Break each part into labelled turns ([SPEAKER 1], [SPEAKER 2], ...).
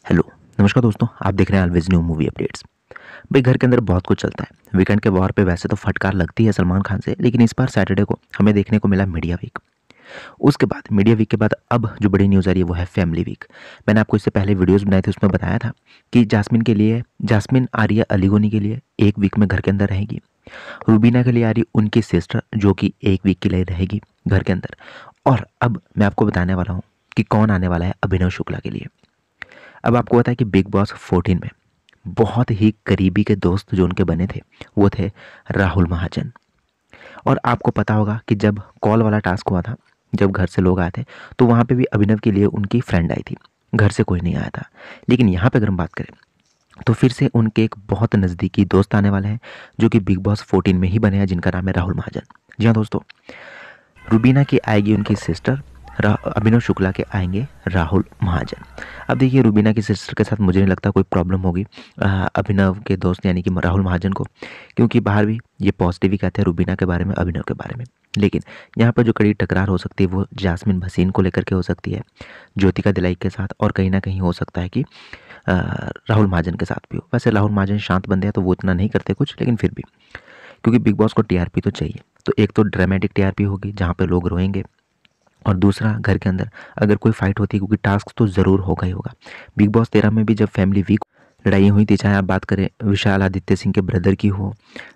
[SPEAKER 1] Hello, नमस्कार दोस्तों, आप देख रहे हैं ऑलवेज न्यू मूवी अपडेट्स। भाई घर के अंदर बहुत कुछ चलता है। वीकेंड के वार पे वैसे तो फटकार लगती है सलमान खान से, लेकिन इस बार सैटरडे को हमें देखने को मिला मीडिया वीक। उसके बाद मीडिया वीक के बाद अब जो बड़ी न्यूज़ आ रही है वो है फैमिली वीक। मैंने आपको इससे पहले वीडियोस बनाए थे, उसमें बताया था कि जास्मिन आर्या अलीगोनी के लिए एक वीक में घर के अंदर रहेगी। रूबीना के लिए आ रही उनकी सिस्टर जो कि एक वीक के लिए रहेगी घर के अंदर। और अब मैं आपको बताने वाला हूँ कि कौन आने वाला है अभिनव शुक्ला के लिए। अब आपको पता है कि बिग बॉस 14 में बहुत ही करीबी के दोस्त जो उनके बने थे वो थे राहुल महाजन। और आपको पता होगा कि जब कॉल वाला टास्क हुआ था, जब घर से लोग आए थे, तो वहाँ पे भी अभिनव के लिए उनकी फ्रेंड आई थी, घर से कोई नहीं आया था। लेकिन यहाँ पे अगर हम बात करें तो फिर से उनके एक बहुत नज़दीकी दोस्त आने वाले हैं जो कि बिग बॉस 14 में ही बने हैं, जिनका नाम है राहुल महाजन। जी हाँ दोस्तों, रुबीना की आएगी उनकी सिस्टर, अभिनव शुक्ला के आएंगे राहुल महाजन। अब देखिए, रुबीना की सिस्टर के साथ मुझे नहीं लगता कोई प्रॉब्लम होगी अभिनव के दोस्त यानी कि राहुल महाजन को, क्योंकि बाहर भी ये पॉजिटिव ही कहते हैं रुबीना के बारे में, अभिनव के बारे में। लेकिन यहाँ पर जो कड़ी टकरार हो सकती है वो जास्मिन भसीन को लेकर के हो सकती है, ज्योतिका दिलाई के साथ, और कहीं ना कहीं हो सकता है कि राहुल महाजन के साथ भी हो। वैसे राहुल महाजन शांत बंदे हैं तो वो इतना नहीं करते कुछ, लेकिन फिर भी क्योंकि बिग बॉस को टीआरपी तो चाहिए, तो एक तो ड्रामेटिक टीआरपी होगी जहाँ पे लोग रोएंगे, और दूसरा घर के अंदर अगर कोई फाइट होती है, क्योंकि टास्क तो ज़रूर होगा ही होगा। बिग बॉस 13 में भी जब फैमिली वीक लड़ाई हुई थी, चाहे आप बात करें विशाल आदित्य सिंह के ब्रदर की हो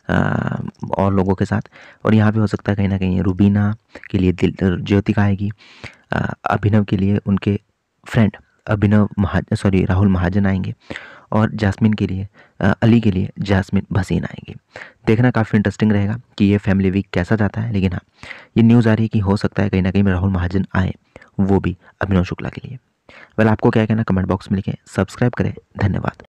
[SPEAKER 1] और लोगों के साथ, और यहाँ पे हो सकता है कहीं ना कहीं रुबीना के लिए ज्योतिका आएगी, अभिनव के लिए उनके फ्रेंड राहुल महाजन आएंगे, और जास्मिन के लिए अली के लिए जास्मिन भसीन आएंगी। देखना काफ़ी इंटरेस्टिंग रहेगा कि ये फैमिली वीक कैसा जाता है। लेकिन हाँ, ये न्यूज़ आ रही है कि हो सकता है कहीं ना कहीं राहुल महाजन आए, वो भी अभिनव शुक्ला के लिए। वेल, आपको क्या कहना कमेंट बॉक्स में लिखें, सब्सक्राइब करें। धन्यवाद।